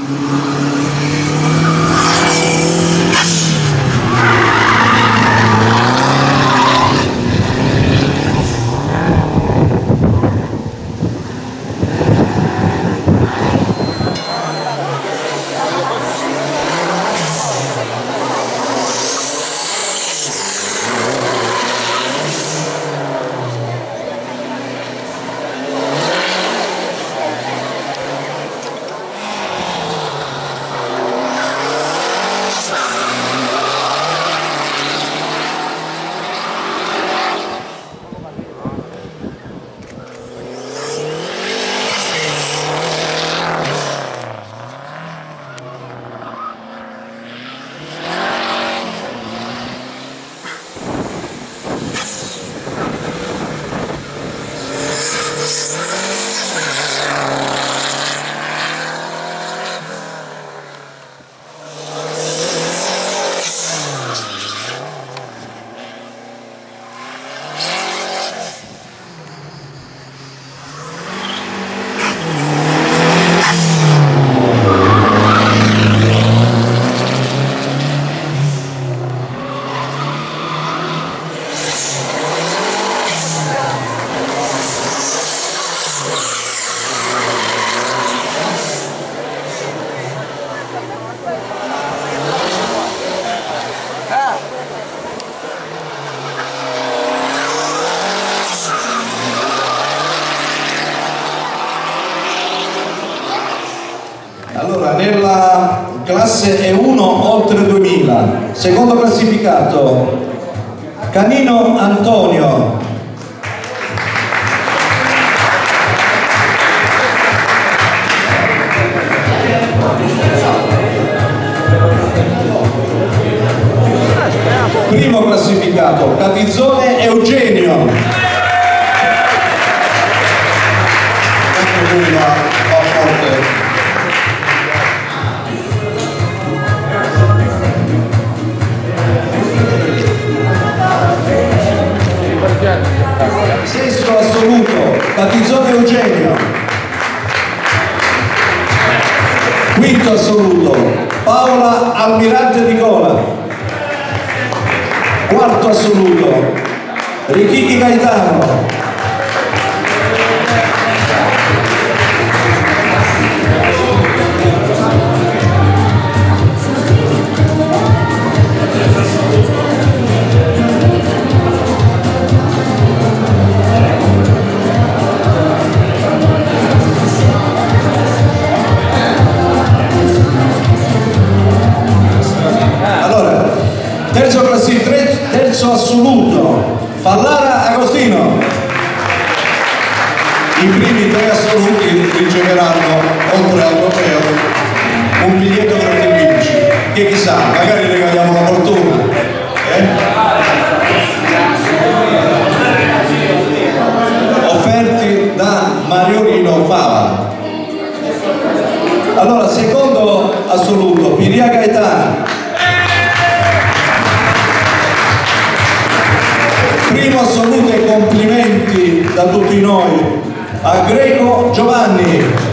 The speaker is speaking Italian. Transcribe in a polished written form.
Allora, nella classe E1 oltre 2000, secondo classificato Canino Antonio. Primo classificato Catizzone Eugenio. Sesto assoluto Catizzone Eugenio. Quinto assoluto Paola Almirante Nicola. Quarto assoluto Richichi Gaetano. Terzo assoluto Fallara Agostino. I primi tre assoluti riceveranno, oltre al trofeo, un biglietto per il vinci, che chissà, magari regaliamo la fortuna. Offerti da Mariolino Fava. Allora, secondo assoluto Piria Gaetana. Primo assoluto e complimenti da tutti noi a Greco Giovanni.